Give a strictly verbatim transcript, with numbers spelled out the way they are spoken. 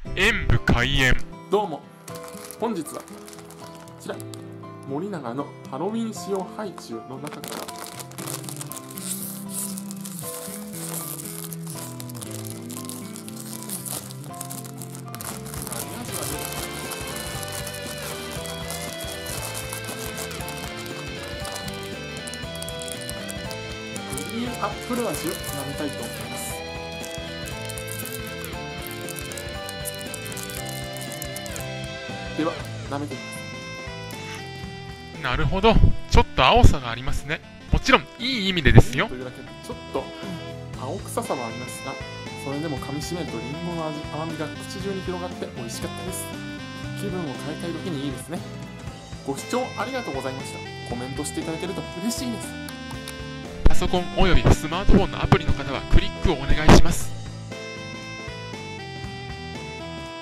演武開演。 どうも、本日はこちら森永のハロウィン仕様ハイチュウの中からグリーンアップル味を舐めたいと思います。では、舐めてみます。 なるほど、ちょっと青さがありますね。もちろんいい意味でですよ。 というだけでちょっと青臭さもありますが、それでも噛み締めるとリンゴの味甘みが口中に広がって美味しかったです。気分を変えたい時にいいですね。ご視聴ありがとうございました。コメントしていただけると嬉しいです。 パソコンおよびスマートフォンのアプリの方はクリックをお願いします。